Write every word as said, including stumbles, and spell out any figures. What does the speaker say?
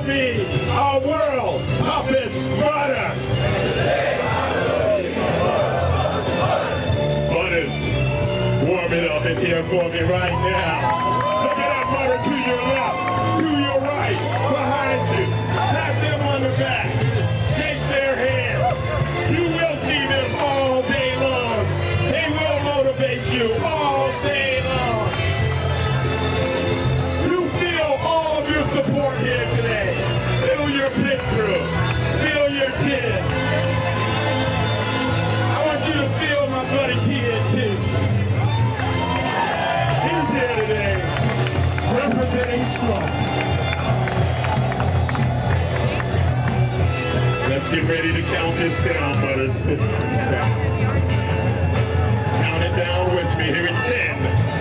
be our world's toughest butter. Butters, warm it up in here for me right now. Look at that butter to your left, to your right, behind you. Pat them on the back. Shake their hand. You will see them all day long. They will motivate you all day long. You feel all of your support here today. Feel your pit crew. Feel your kids. I want you to feel my buddy T N T. He's here today, representing strong. Let's get ready to count this down, Butters. fifteen seconds. Count it down with me here in ten.